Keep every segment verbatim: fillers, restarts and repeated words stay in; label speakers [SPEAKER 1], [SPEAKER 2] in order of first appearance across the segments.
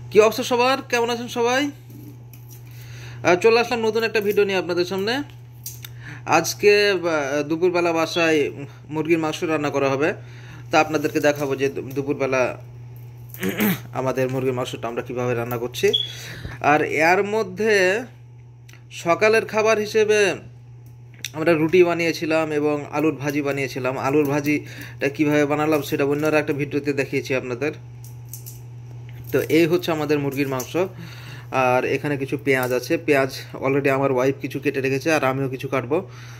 [SPEAKER 1] কি অবস্থা সবার? কেমন আছেন সবাই? চলে আসলাম নতুন একটা ভিডিও নিয়ে আপনাদের সামনে। আজকে দুপুরবেলা বাসায় মুরগির মাংস রান্না করা হবে। তা আপনাদেরকে দেখাবো যে দুপুরবেলা আমাদের মুরগির মাংসটা আমরা কীভাবে রান্না করছি। আর এর মধ্যে সকালের খাবার হিসেবে আমরা রুটি বানিয়েছিলাম এবং আলুর ভাজি বানিয়েছিলাম। আলুর ভাজিটা কীভাবে বানালাম সেটা অন্যরা একটা ভিডিওতে দেখিয়েছি আপনাদের। তো এই হচ্ছে আমাদের মুরগির মাংস। আর এখানে কিছু পেঁয়াজ আছে, পেঁয়াজ অলরেডি আমার ওয়াইফ কিছু কেটে রেখেছে আর আমিও কিছু কাটবো।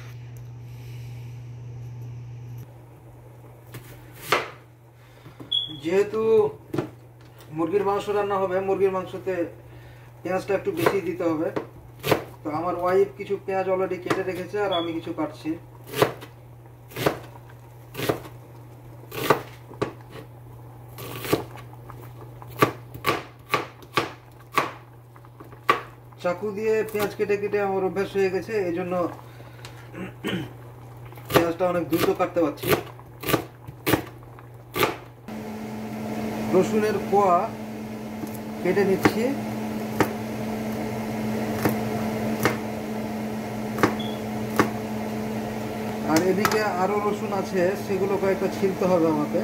[SPEAKER 1] যেহেতু মুরগির মাংস রান্না হবে, মুরগির মাংসতে পেঁয়াজটা একটু বেশি দিতে হবে। তো আমার ওয়াইফ কিছু পেঁয়াজ অলরেডি কেটে রেখেছে আর আমি কিছু কাটছি। চাকু দিয়ে পেঁয়াজ কেটে কেটে আমার অভ্যাস হয়ে গেছে, এই জন্য পেঁয়াজটা অনেক দ্রুত কাটতে পারছি। রসুনের কোয়া কেটে নিচ্ছি। আর এদিকে আরো রসুন আছে, সেগুলো কয়েকটা ছিলতে হবে আমাকে।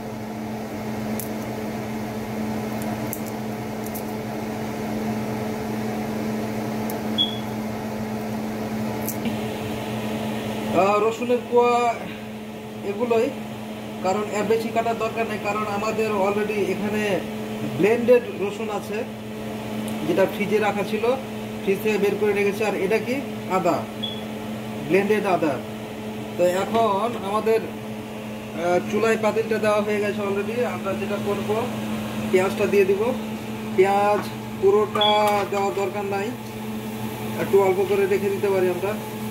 [SPEAKER 1] রসুনের কোয়া এগুলোই, কারণ এর বেশি কাটার দরকার নেই, কারণ আমাদের অলরেডি এখানে ব্লেন্ডেড রসুন আছে, যেটা ফ্রিজে রাখা ছিল, ফ্রিজ থেকে বের করে রেখেছে। আর এটা কি আদা, ব্লেন্ডেড আদা। তো এখন আমাদের চুলায় পাতিলটা দেওয়া হয়ে গেছে অলরেডি। আমরা যেটা করব, পেঁয়াজটা দিয়ে দিব। পেঁয়াজ পুরোটা দেওয়ার দরকার নাই, একটু অল্প করে রেখে দিতে পারি আমরা।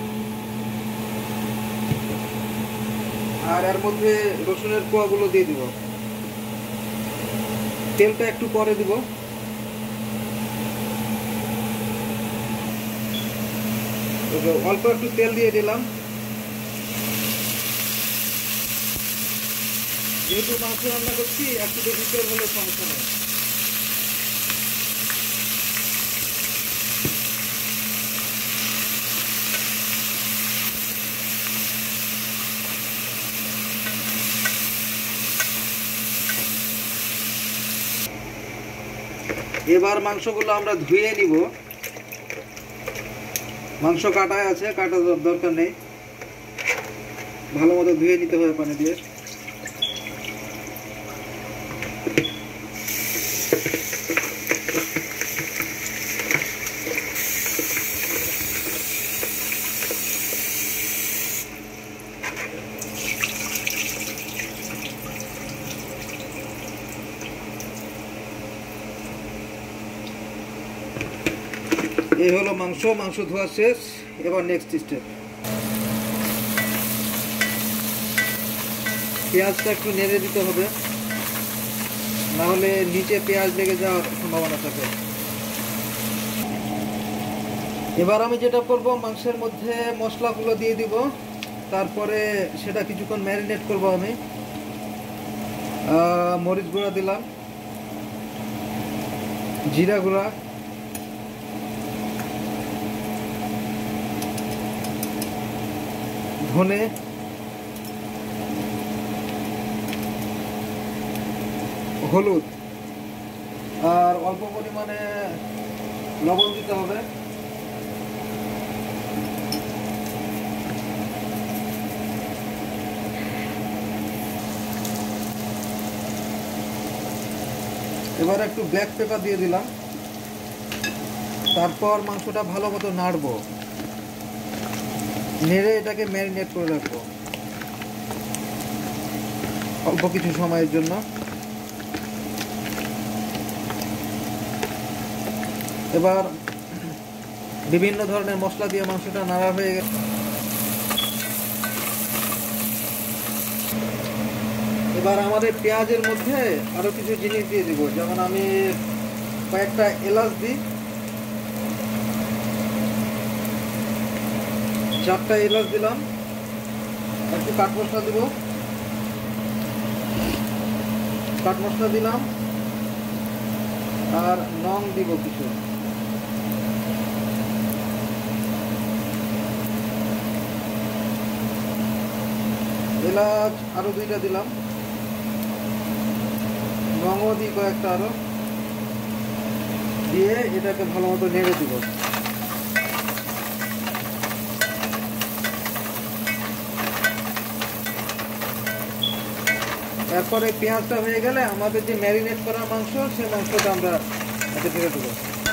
[SPEAKER 1] আর এর মধ্যে রসুনের কোয়াগুলো দিয়ে দিব। তেলটা একটু পরে দিব। অল্প একটু তেল দিয়ে দিলাম, যেহেতু মাংস রান্না করছি একটু বেশি তেল হলে সমস্যা নেই। এবার মাংসগুলো আমরা ধুয়ে নিব। মাংস কাটায় আছে, কাটা দরকার নেই, ভালো মতো ধুয়ে নিতে হবে পানি দিয়ে। এই হলো মাংস, মাংস ধোয়া শেষ। এবার নেক্সট স্টেপ, পেঁয়াজটা একটু নেড়ে দিতে হবে, নাহলে নিচে পেঁয়াজ লেগে যাওয়ার সম্ভাবনা থাকে। এবার আমি যেটা করব, মাংসের মধ্যে মশলাগুলো দিয়ে দিব, তারপরে সেটা কিছুক্ষণ ম্যারিনেট করব আমি। মরিচ গুঁড়া দিলাম, জিরা গুঁড়া, ধনে, হলুদ আর অল্প পরিমাণে লবণ দিতে হবে। এবার একটু ব্ল্যাক পেপার দিয়ে দিলাম। তারপর মাংসটা ভালো মতো নাড়বো, নেড়ে এটাকে ম্যারিনেট করে রাখবো অল্প কিছু সময়ের জন্য। এবার বিভিন্ন ধরনের মশলা দিয়ে মাংসটা নাড়া হয়ে গেছে। এবার আমাদের পেঁয়াজের মধ্যে আরো কিছু জিনিস দিয়ে দিব, যেমন আমি কয়েকটা এলাচ দিই, চারটা এলাচ দিলাম, একটু কাঠ মশলা দিব, কাঠ মশলা দিলাম, আর লং দিব কিছু। এলাচ আরো দুইটা দিলাম, লংও দিই কয়েকটা আরো, দিয়ে এটাকে ভালো মতো নেড়ে দিব। এরপরে পেঁয়াজটা হয়ে গেলে আমাদের যে ম্যারিনেট করা মাংস, সেই মাংসটা আমরা এতে ঢেলে দেবো।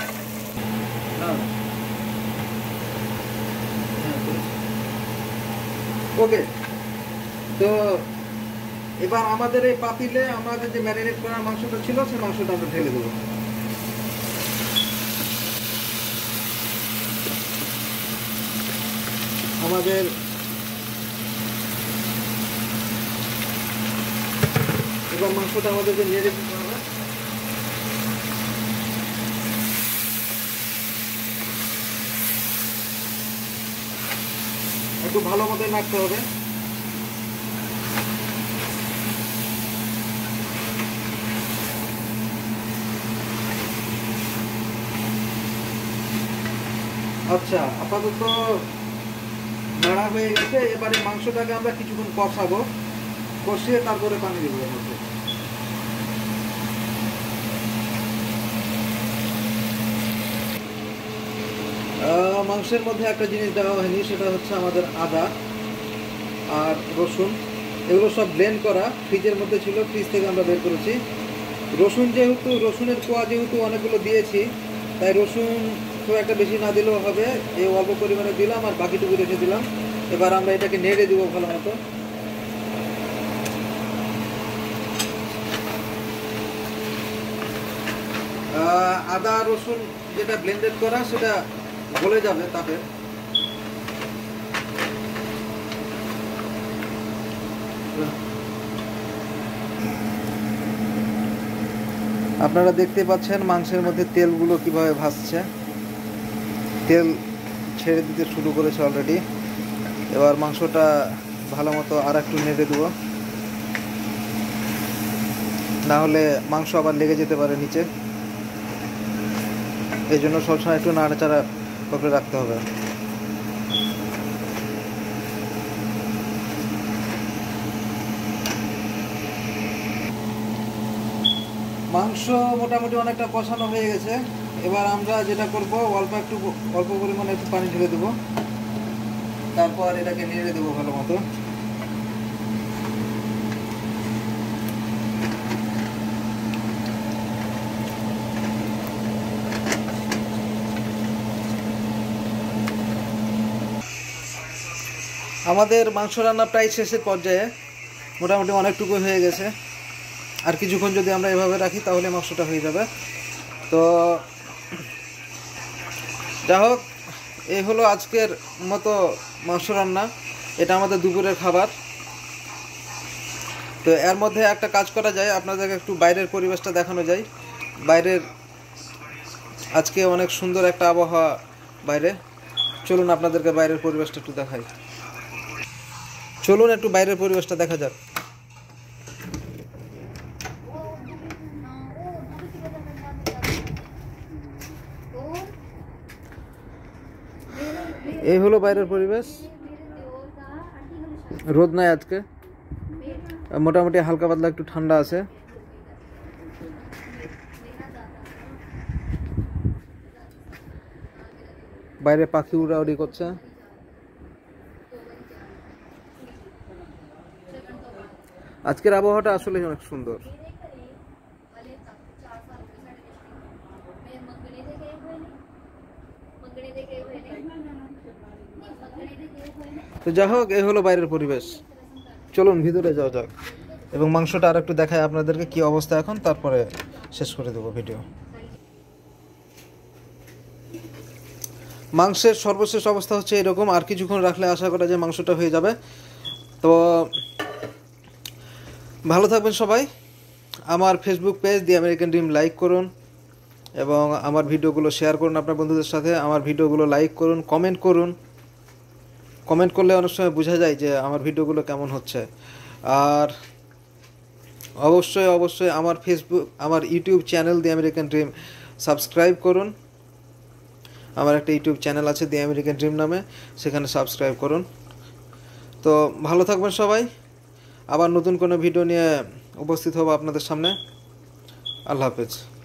[SPEAKER 1] ওকে, তো এবার আমাদের এই পাতিলে আমাদের যে ম্যারিনেট করা মাংসটা ছিল, সেই মাংসটা আমরা ঢেলে দেবো। আমাদের এবার মাংসটা আমাদেরকে নেড়ে দিতে হবে। একটু ভালো মতো নাড়তে হবে। আচ্ছা, আপাতত নাড়া হয়ে গেছে। এবারে মাংসটাকে আমরা কিছুক্ষণ কষাবো, কষিয়ে তারপরে পানি দেবো এর মধ্যে। মাংসের মধ্যে একটা জিনিস দেওয়া হয়নি, সেটা হচ্ছে আমাদের আদা আর রসুন। এগুলো সব ব্লেন্ড করা, ফ্রিজের মধ্যে ছিল, ফ্রিজ থেকে আমরা বের করেছি। রসুন যেহেতু রসুনের কোয়া যেহেতু অনেকগুলো দিয়েছি, তাই রসুন খুব একটা বেশি না দিলেও হবে, এই অল্প পরিমাণে দিলাম আর বাকিটুকু রেখে দিলাম। এবার আমরা এটাকে নেড়ে দিব ভালো মতো। আদা রসুন যেটা ব্লেন্ডেড করা, সেটা গলে যাবে তাপে। আপনারা দেখতে পাচ্ছেন মাংসের মধ্যে তেলগুলো কিভাবে ভাসছে, তেল ছেড়ে দিতে শুরু করেছে অলরেডি। এবার মাংসটা ভালো মতো আর একটু নেড়ে দেবো, না হলে মাংস আবার লেগে যেতে পারে নিচে। এই জন্য সবসময় একটু নাড়াচাড়া করে রাখতে হবে। মাংস মোটামুটি অনেকটা কষানো হয়ে গেছে। এবার আমরা যেটা করব, অল্প একটু অল্প পরিমাণে একটু পানি ঢেলে দেবো, তারপর এটাকে নেড়ে দেবো ভালো মতো। আমাদের মাংস রান্না প্রায় শেষের পর্যায়ে, মোটামুটি অনেকটুকু হয়ে গেছে। আর কিছুক্ষণ যদি আমরা এভাবে রাখি তাহলে মাংসটা হয়ে যাবে। তো যা হোক, এই হলো আজকের মতো মাংস রান্না। এটা আমাদের দুপুরের খাবার। তো এর মধ্যে একটা কাজ করা যায়, আপনাদেরকে একটু বাইরের পরিবেশটা দেখানো যায়। বাইরের আজকে অনেক সুন্দর একটা আবহাওয়া বাইরে। চলুন আপনাদেরকে বাইরের পরিবেশটা একটু দেখাই। চলুন একটু বাইরের পরিবেশটা দেখা যাক। এই হলো বাইরের পরিবেশ। রোদ নাই আজকে, মোটামুটি হালকা পাতলা একটু ঠান্ডা আছে। বাইরে পাখি উড়াউড়ি করছে। আজকের আবহাওয়াটা আসলে অনেক সুন্দর। তো যাই হোক, এই হলো বাইরের পরিবেশ। চলুন ভিতরে যাওয়া যাক এবং মাংসটা আর একটু দেখায় আপনাদেরকে কি অবস্থা এখন, তারপরে শেষ করে দেবো ভিডিও। মাংসের সর্বশেষ অবস্থা হচ্ছে এরকম। আর কিছুক্ষণ রাখলে আশা করা যায় মাংসটা হয়ে যাবে। তো ভালো থাকবেন সবাই। আমার Facebook page the American dream like করুন এবং আমার ভিডিওগুলো শেয়ার করুন আপনার বন্ধুদের সাথে। আমার ভিডিওগুলো লাইক করুন, কমেন্ট করুন। কমেন্ট করলে অনেক সময় বোঝা যায় যে আমার ভিডিওগুলো কেমন হচ্ছে। আর অবশ্যই অবশ্যই আমার ফেসবুক আমার YouTube channel the American dream subscribe করুন। আমার একটা ইউটিউব চ্যানেল আছে দি আমেরিকান ড্রিম নামে, সেখানে সাবস্ক্রাইব করুন। তো ভালো থাকবেন সবাই, আবার নতুন কোনো ভিডিও নিয়ে উপস্থিত হব আপনাদের সামনে। আল্লাহ হাফেজ।